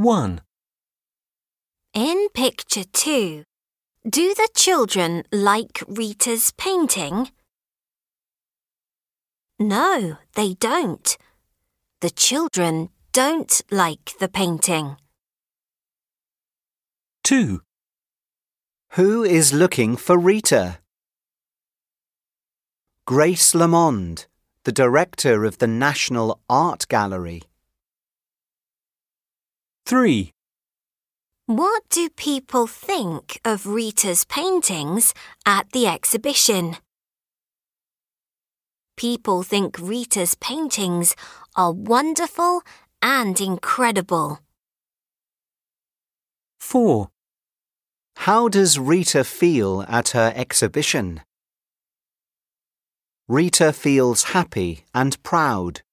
1. In picture 2, do the children like Rita's painting? No, they don't. The children don't like the painting. 2. Who is looking for Rita? Grace Lamond, the director of the National Art Gallery. 3. What do people think of Rita's paintings at the exhibition? People think Rita's paintings are wonderful and incredible. 4. How does Rita feel at her exhibition? Rita feels happy and proud.